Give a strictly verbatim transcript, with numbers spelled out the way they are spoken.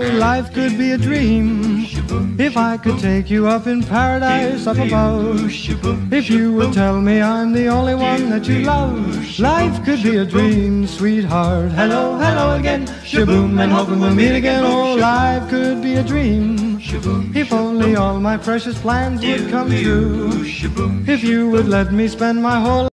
life could be a dream if I could take you up in paradise up above. If you would tell me I'm the only one that you love, life could be a dream, sweetheart. Hello, hello again, shaboom, and hoping we'll meet again. Oh, life could be a dream if only all my precious plans would come true. If you would let me spend my whole